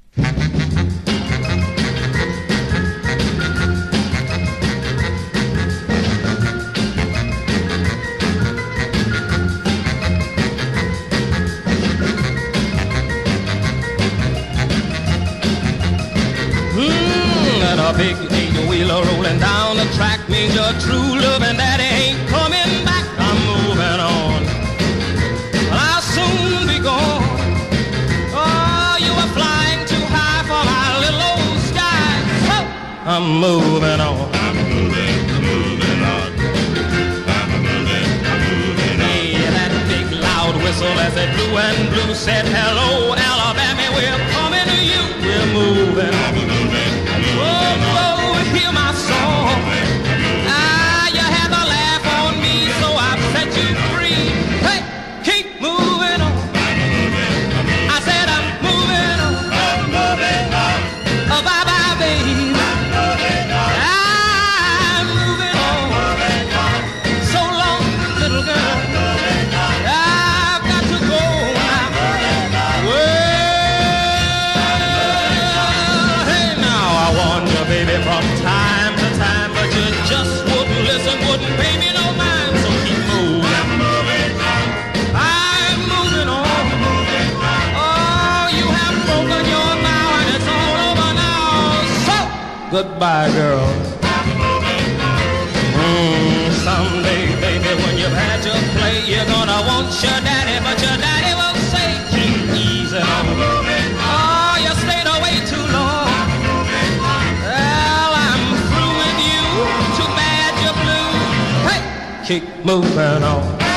And a big eight-wheeler rolling down the track means your true love and daddy ain't coming back. I'm moving on. I'll soon be gone. Oh, you were flying too high for my little old sky. Oh, I'm moving on. I'm moving on. I'm moving on. Yeah, that big loud whistle as it blew and blew said, hello, Alabama, we're coming to you. We're moving on. Oh, hear my song. Ah, you had to laugh on me, so I've set you free. Hey, keep moving on. I said I'm moving on. I'm moving on. Oh, bye-bye, baby. I'm moving on. So long, little girl. I've got to go now. Well, hey, now I warned you, baby, from time to time, but you just wouldn't listen, wouldn't pay me no mind, so keep moving. I'm moving on. I'm moving on. Oh, you have broken your vow and it's all over now. So, goodbye, girl. Someday, baby, when you've had your play, you're gonna want your daddy, but your daddy will say, keep easy on. Oh, you stayed away too long. Well, I'm through with you. Too bad you're blue. Hey, keep moving on.